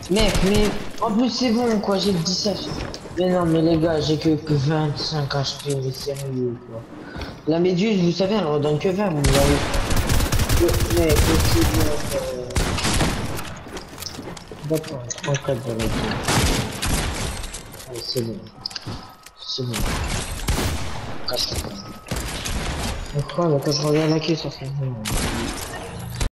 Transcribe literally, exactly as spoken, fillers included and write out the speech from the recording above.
Mec, mais en plus c'est bon quoi, j'ai dit ça. Mais non, mais les gars, j'ai que, que vingt-cinq H P, mais sérieux quoi. La méduse, vous savez, elle redonne que vingt, vous voyez. Le- Mec, mais c'est bon. euh, D'accord, trois quatre de la vie. Allez, c'est bon. C'est bon. quatre. Je crois, mais quand je regarde la queue, ça fait bon.